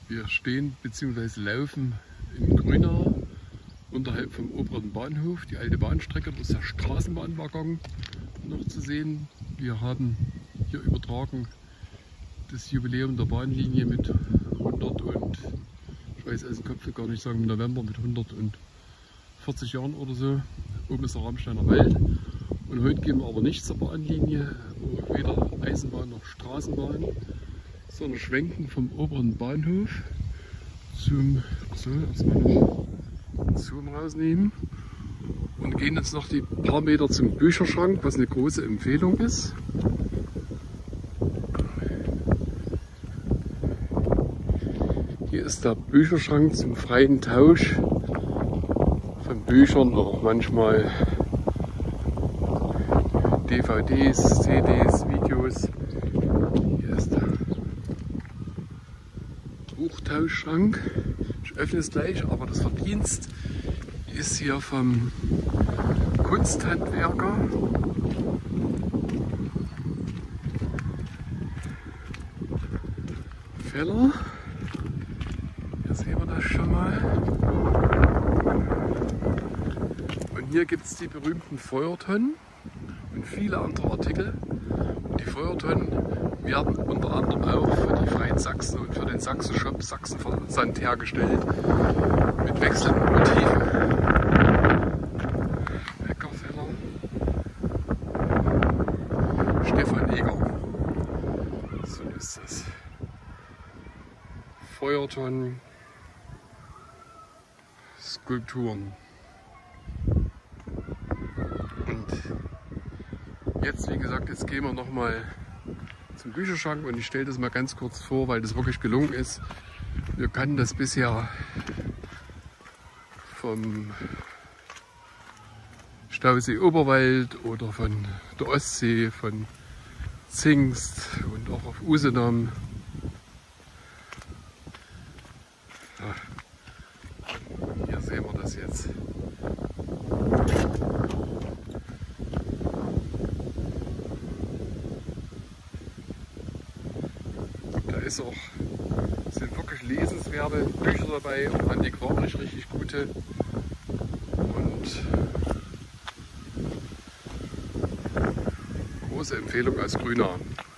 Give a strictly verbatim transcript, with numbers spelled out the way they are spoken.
Wir stehen bzw. laufen in Grünau unterhalb vom oberen Bahnhof. Die alte Bahnstrecke, da ist der Straßenbahnwaggon noch zu sehen. Wir haben hier übertragen das Jubiläum der Bahnlinie mit hundert und, ich weiß aus dem Kopf gar nicht sagen, im November mit hundertvierzig Jahren oder so. Oben ist der Ramsteiner Wald. Und heute gehen wir aber nicht zur Bahnlinie, weder Eisenbahn noch Straßenbahn, sondern schwenken vom oberen Bahnhof zum, so, erstmal noch Zoom rausnehmen und gehen jetzt noch die paar Meter zum Bücherschrank, was eine große Empfehlung ist. Hier ist der Bücherschrank zum freien Tausch von Büchern oder manchmal D V Ds, C Ds, Videos. Hier ist der Buchtauschschrank. Ich öffne es gleich, aber das Verdienst ist hier vom Kunsthandwerker. Feller. Hier sehen wir das schon mal. Und hier gibt es die berühmten Feuertonnen und viele andere Artikel. Und die Feuertonnen werden unter anderem auch für die Freien Sachsen und für den Sachsen-Shop Sachsenversand hergestellt. Mit wechselnden Motiven. Eckerfeller. Stefan Eger. So ist das. Feuertonnen. Skulpturen. Und jetzt, wie gesagt, jetzt gehen wir noch mal zum Bücherschrank und ich stelle das mal ganz kurz vor, weil das wirklich gelungen ist. Wir kannten das bisher vom Stausee Oberwald oder von der Ostsee, von Zingst und auch auf Usedom. Ja, hier sehen wir das jetzt. Da ist auch, sind wirklich lesenswerte Bücher dabei, auch antiquarisch richtig gute. Und große Empfehlung als Grünau.